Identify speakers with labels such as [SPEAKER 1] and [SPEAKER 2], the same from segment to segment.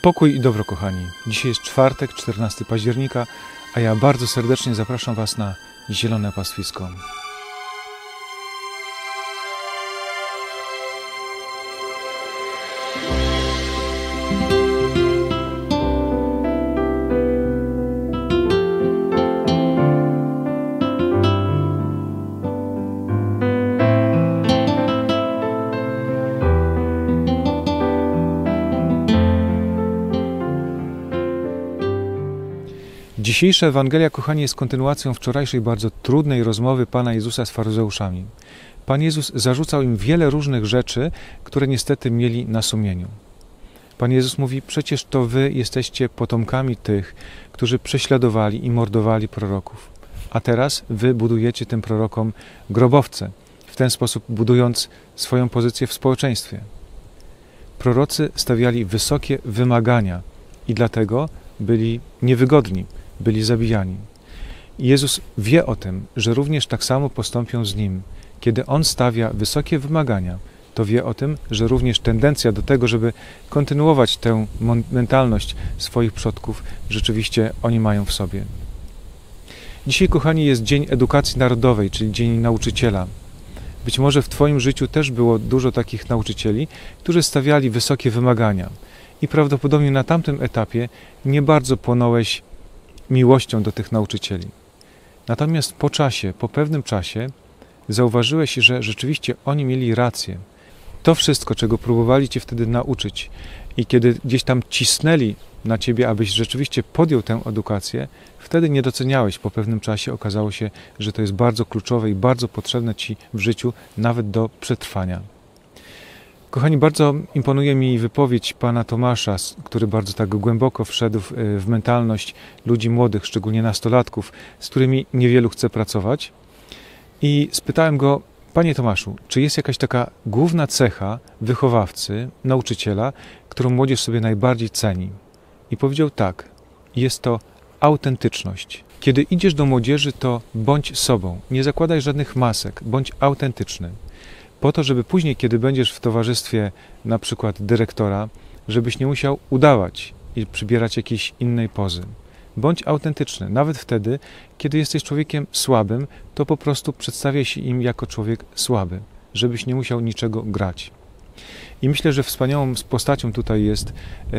[SPEAKER 1] Pokój i dobro, kochani. Dzisiaj jest czwartek, 14 października, a ja bardzo serdecznie zapraszam Was na Zielone Pastwisko. Dzisiejsza Ewangelia, kochani, jest kontynuacją wczorajszej bardzo trudnej rozmowy Pana Jezusa z faryzeuszami. Pan Jezus zarzucał im wiele różnych rzeczy, które niestety mieli na sumieniu. Pan Jezus mówi, przecież to wy jesteście potomkami tych, którzy prześladowali i mordowali proroków. A teraz wy budujecie tym prorokom grobowce, w ten sposób budując swoją pozycję w społeczeństwie. Prorocy stawiali wysokie wymagania i dlatego byli niewygodni, byli zabijani. I Jezus wie o tym, że również tak samo postąpią z Nim. Kiedy On stawia wysokie wymagania, to wie o tym, że również tendencja do tego, żeby kontynuować tę mentalność swoich przodków, rzeczywiście oni mają w sobie. Dzisiaj, kochani, jest Dzień Edukacji Narodowej, czyli Dzień Nauczyciela. Być może w Twoim życiu też było dużo takich nauczycieli, którzy stawiali wysokie wymagania. I prawdopodobnie na tamtym etapie nie bardzo płonąłeś miłością do tych nauczycieli. Natomiast po czasie, po pewnym czasie zauważyłeś, że rzeczywiście oni mieli rację. To wszystko, czego próbowali Cię wtedy nauczyć i kiedy gdzieś tam cisnęli na Ciebie, abyś rzeczywiście podjął tę edukację, wtedy nie doceniałeś. Po pewnym czasie okazało się, że to jest bardzo kluczowe i bardzo potrzebne Ci w życiu, nawet do przetrwania. Kochani, bardzo imponuje mi wypowiedź pana Tomasza, który bardzo tak głęboko wszedł w mentalność ludzi młodych, szczególnie nastolatków, z którymi niewielu chce pracować. I spytałem go, panie Tomaszu, czy jest jakaś taka główna cecha wychowawcy, nauczyciela, którą młodzież sobie najbardziej ceni? I powiedział tak, jest to autentyczność. Kiedy idziesz do młodzieży, to bądź sobą, nie zakładaj żadnych masek, bądź autentyczny. Po to, żeby później, kiedy będziesz w towarzystwie na przykład dyrektora, żebyś nie musiał udawać i przybierać jakiejś innej pozy. Bądź autentyczny. Nawet wtedy, kiedy jesteś człowiekiem słabym, to po prostu przedstawiaj się im jako człowiek słaby, żebyś nie musiał niczego grać. I myślę, że wspaniałą postacią tutaj jest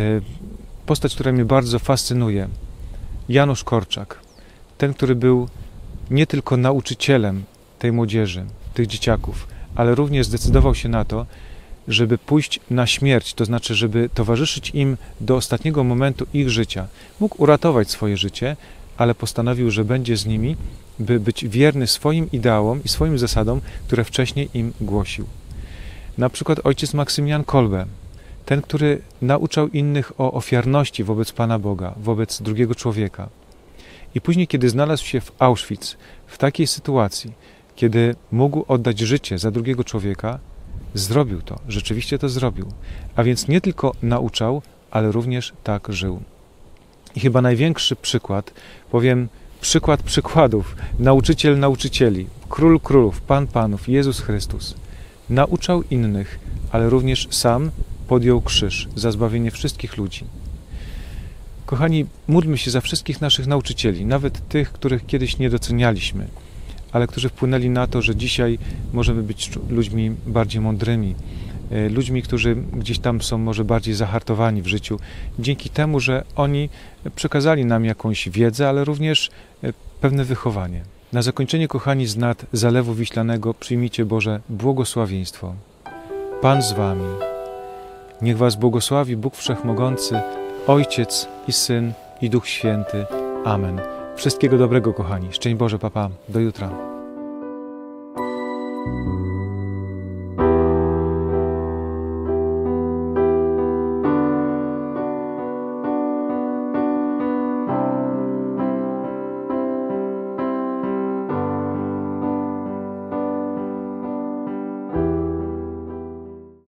[SPEAKER 1] postać, która mnie bardzo fascynuje. Janusz Korczak. Ten, który był nie tylko nauczycielem tej młodzieży, tych dzieciaków, ale również zdecydował się na to, żeby pójść na śmierć, to znaczy, żeby towarzyszyć im do ostatniego momentu ich życia. Mógł uratować swoje życie, ale postanowił, że będzie z nimi, by być wierny swoim ideałom i swoim zasadom, które wcześniej im głosił. Na przykład ojciec Maksymilian Kolbe, ten, który nauczał innych o ofiarności wobec Pana Boga, wobec drugiego człowieka. I później, kiedy znalazł się w Auschwitz, w takiej sytuacji, kiedy mógł oddać życie za drugiego człowieka, zrobił to, rzeczywiście to zrobił. A więc nie tylko nauczał, ale również tak żył. I chyba największy przykład, powiem przykład przykładów, nauczyciel nauczycieli, król królów, Pan panów, Jezus Chrystus. Nauczał innych, ale również sam podjął krzyż za zbawienie wszystkich ludzi. Kochani, módlmy się za wszystkich naszych nauczycieli, nawet tych, których kiedyś nie docenialiśmy, ale którzy wpłynęli na to, że dzisiaj możemy być ludźmi bardziej mądrymi, ludźmi, którzy gdzieś tam są może bardziej zahartowani w życiu, dzięki temu, że oni przekazali nam jakąś wiedzę, ale również pewne wychowanie. Na zakończenie, kochani, z nad Zalewu Wiślanego przyjmijcie Boże błogosławieństwo. Pan z wami. Niech was błogosławi Bóg Wszechmogący, Ojciec i Syn i Duch Święty. Amen. Wszystkiego dobrego, kochani. Szczęść Boże, papa. Do jutra.